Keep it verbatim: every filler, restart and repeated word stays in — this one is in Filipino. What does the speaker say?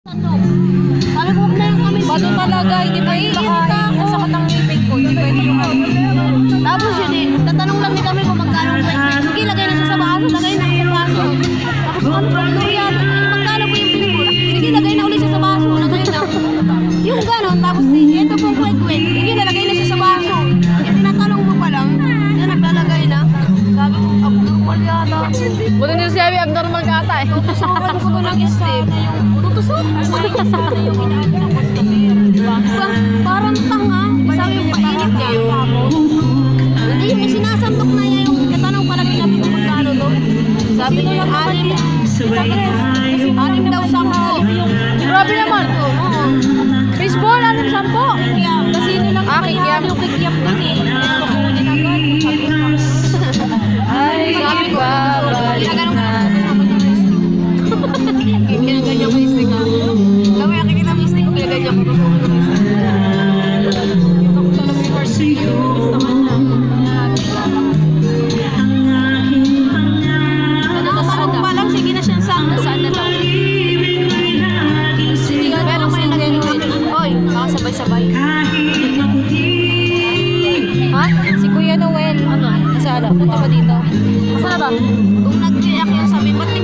Sabi ko, huwag na yung kami. Bato talaga, hindi pa yung makain. Sa katang ngipin ko, hindi pwede yung Tapos yun eh, tatanong lang din kami kung magkano plate. Sige, lagay na siya sa baso, lagay na sa baso. Tapos ano ba, Florian, magkano po yung baseball? Sige, lagay na ulit siya sa baso, lagay na. Yung ganon, tapos ito pong kwet-kwet. Sige, nalagay na siya sa baso. Eh, tinatanong mo pa lang, siya naglalagay na. Sabi ko, abnormal yata. Buti nila sabi, abnormal ka ata eh. Tutusokan ko to ng step. Tutusok? Sana yung inaano ng customer. Diba? Parang tanga. Sabi yung painit niya. Hindi, may sinasandok na niya yung katanong pala kinabi ko magkano to. Sabi niya, anim. Anim daw sampo. Grabe naman. Oo. Baseball, anong sampo? Kasi nilang Ah, kaya kikiam. yung kikiam dun eh. Gusto ko ulit agad. Sabi ko, Ay, Sabi ko, babalik ginaganon ka na. na. Ginaganyan ko yung stick ha. Kami, nakikita mo yung stick ko, ginaganyan ko. Nakatanong pa lang, sige na siya saan. Saan na lang. Sige, pero may nag-enroll. Hoy, baka sabay-sabay. Ha? si Kuya Noel, ano? Sa ano? Punta ba dito? Saan na ba? Kung nag-react yung sabi, ba't